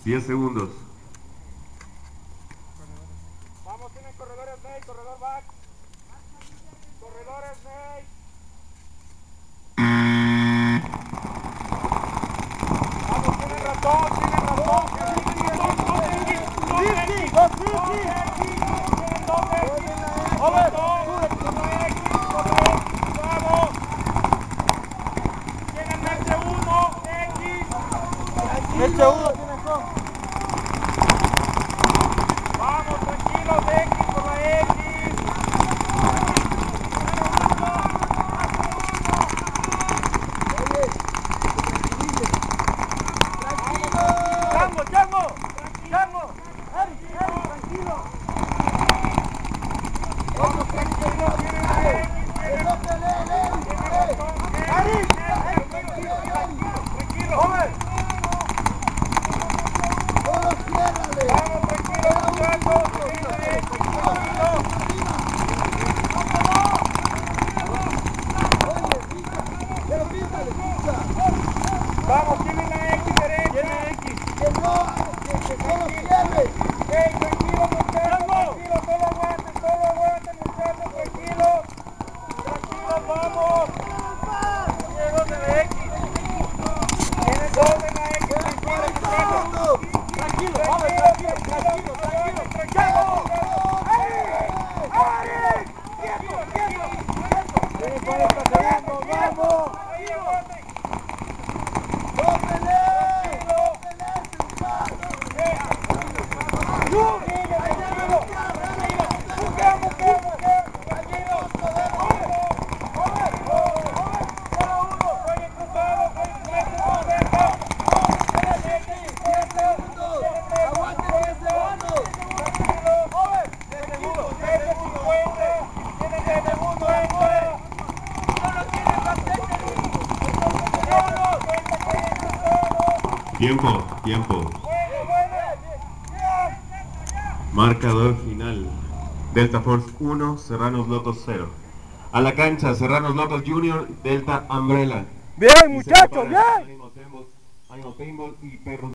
10 segundos. Vamos, tienen corredores Ney, corredor back. Corredores Ney. Vamos, tienen ratón, tienen ratón. Meche uno tiene son. Vamos, tranquilos, X por la X. Chango, Eri, tranquilo. Vamos, tranquilo, tienen la X. Eri, tranquilo, joven. Vamos, tranquilo, muchachos. Vamos, tienen la X derecha. Tiene X. Que no lo cierre. Tranquilo, muchachos, tranquilo, todo aguanten, muchachos, tranquilo. Tranquilo, vamos. Tiene dos de la X. Tiene dos de la X, tranquilo, muchachos. Tranquilo, joven, tranquilo. Tiene 40 segundos, vamos. Tiempo. Marcador final. Delta Force 1, Serranos Locos 0. A la cancha, Serranos Locos Junior, Delta Umbrella. Bien, muchachos, bien. Ánimo Paintball y Perros